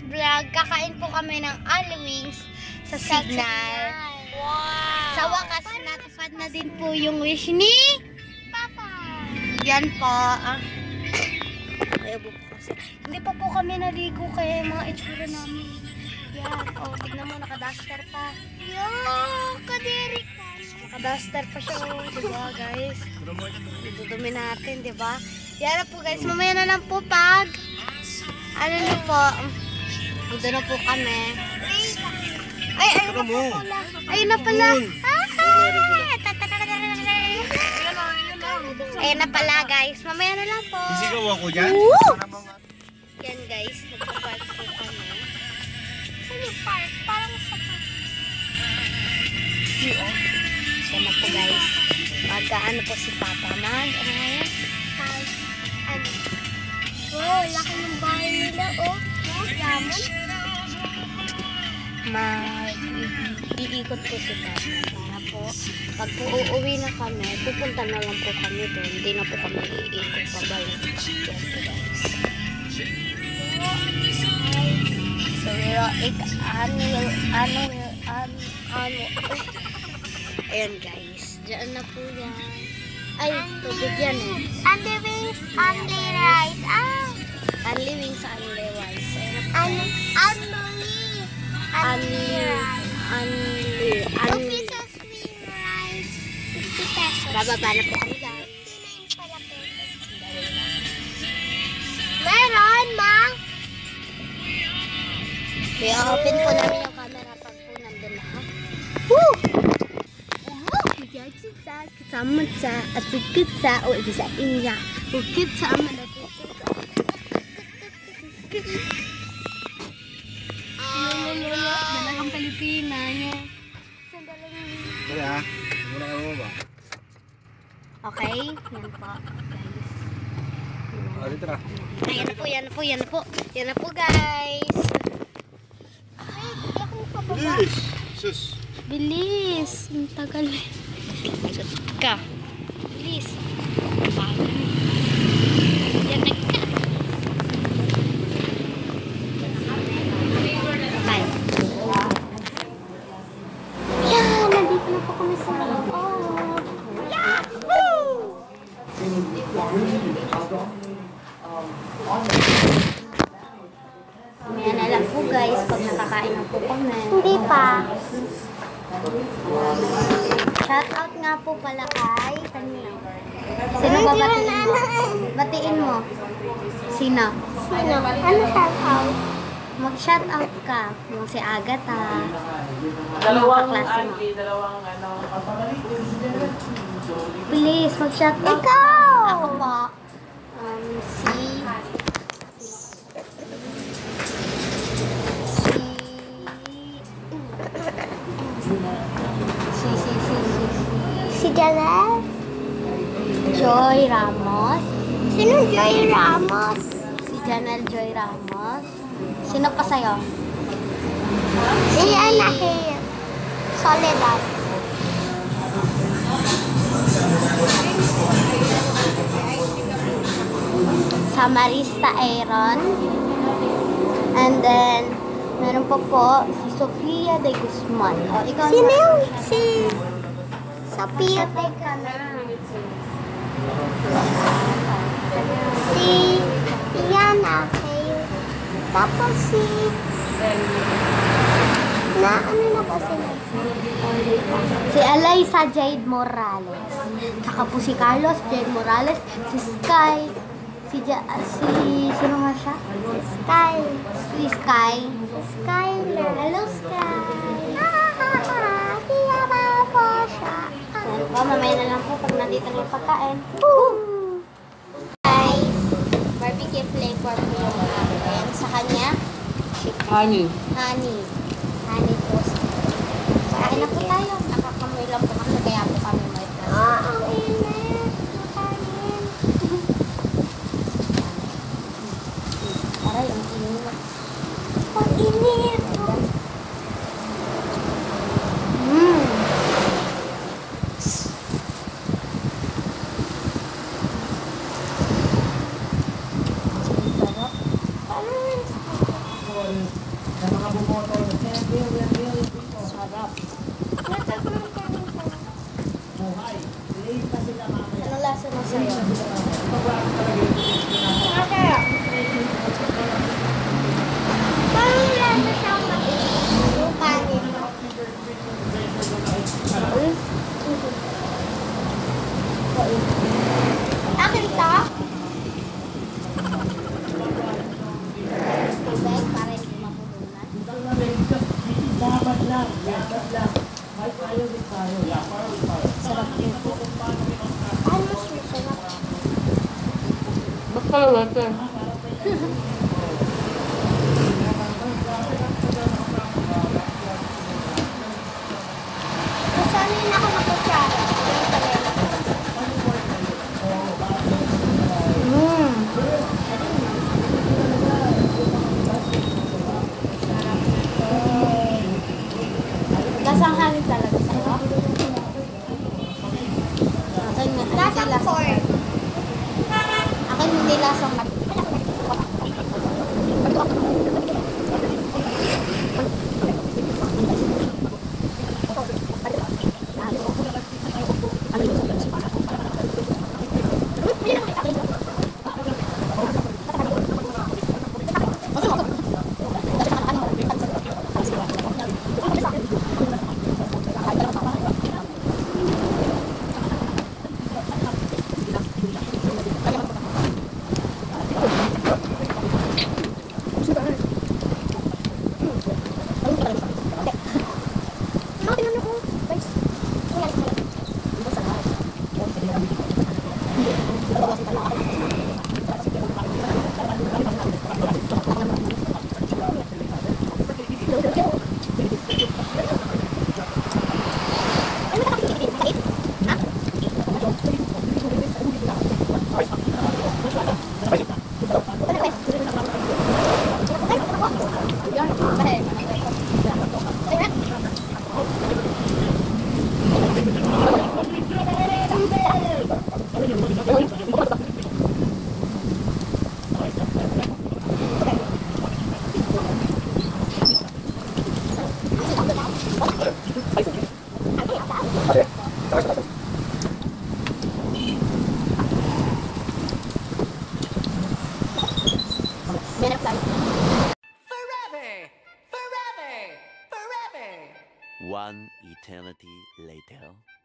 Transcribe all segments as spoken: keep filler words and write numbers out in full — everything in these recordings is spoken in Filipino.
vlog. Kakain po kami ng Ali Wings sa Signal. Wow! Sa wakas, natupad na din po yung wish ni Papa. Yan po. Ah. Kaya po kasi. Hindi pa po kami naligo kaya mga itsura namin. Yan. Oh, tignan mo, naka-duster pa. Yo, kadiri ka. Naka-duster pa siya. Oh, diba guys? Dudumi natin, diba? Yan na po guys. Mamaya na lang po pag ano na po. Doon na po kami. Ay, ayun na po pala. Ayun na pala. Ayun na pala guys. Mamaya na lang po. Sisigaw ako dyan. Yan guys. Nagpa-park po kami. Saan yung park? Parang sa park. Yan na po guys. Mag-ano po si Papa. Mag, ano ngayon? Ano? Wow, laki ng bahay nila oh. Lamon. Mag-iikot po si Papa. Para po, pag po uuwi na kami, pupunta na lang po kami doon. Hindi na po kami iikot pa balik. Yan po guys. So, we're it, ano, ano, ano, ano. Ayan guys. Diyan na po yan. Ay, tubig yan eh. Only wings, only rice. Ah! Only wings, only rice. Only, only, only, only, only. two pesos wing rice. fifty pesos. Bababa na po kami guys. fifty-nine pala pesos. Meron, ma? Kaya open po namin yung camera pag po nandun na. Woo! Kasama sa asukit sa o isa inya. Ukit sa ama na po. Dalagang Pilipina. Dali ha. Muna ka mo ba? Okay. Yan po guys. Ah, dito na. Ayan na po, yan na po, yan na po. Yan na po guys. Ay, ako kababa. Bilis! Sus! Bilis. Ang tagal. Ka. Bilis. Yan na ka. Bye. Yan, nandito na po kami sa loob. Yahoo! Mamaya na lang po guys pag nakakain na po kami. Hindi pa. Shout out nga po pala kay kanino? Sino ba batiin mo? Batiin mo. Sino? Sino? Ano shout out? Mag-shout out ka. Yung si Agatha. Dalawang auntie, dalawang ano. Please, mag-shout out. Ikaw! Ako po. Um, si... Si... Si, si, si, si, si. Si Janelle? Joy Ramos. Sino Joy Ramos? Si Janelle Joy Ramos. Sino pa sa'yo? Si Anahir. Soledad. Samarista Aaron. And then, meron po po si Sofia de Guzman. O, ikaw Sino na. yung si Sophia Teka na? Si Yana kayo. Tapos si na ano na po sila? Si Alaysa Jade Morales. Tsaka po si Carlos Jade Morales. Si Sky. Si, ja, si sino nga siya? Sky. Si Sky. Skyler. Hello, Sky. Ah, tiyama po siya. Yan po, mamaya na lang po pag nandito na yung pagkain. Boom! Guys, barbecue flavor po yung natin. Sa kanya, Honey. honey. Honey toast. Kain na po tayo. Nakakamoy lang po kami, kaya po kami may toast. Ah, ang init. Makain. Aray, ang init. Ang init. Mmm. Sarap. Parang Kalawate. Masanay na ako makutsara. Mm. Lasang hangin talaga sa'yo? Akin nga. Lasang hindi corn. Akin hindi lasang mat. One eternity later.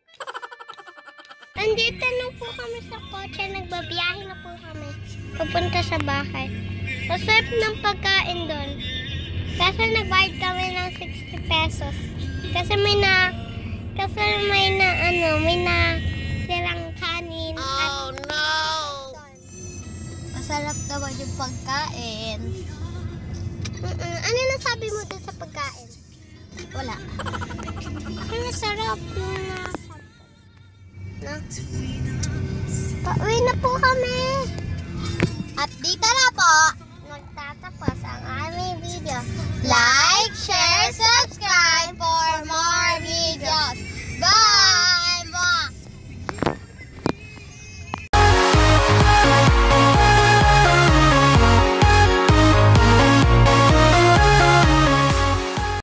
Andito na po kami sa kotse. Nagbabiyahe na po kami. Papunta sa bahay. Masarap ng pagkain doon. Kasi nagbayad kami ng sixty pesos. Kasi may na, kasi may na, ano, may na silang kanin. Oh, at, no! Masarap naman yung pagkain. Mm-mm. Ano nasabi mo doon sa pagkain? Wala. Ang masarap yung nasa. Na? Pauwi na po kami. At dito na po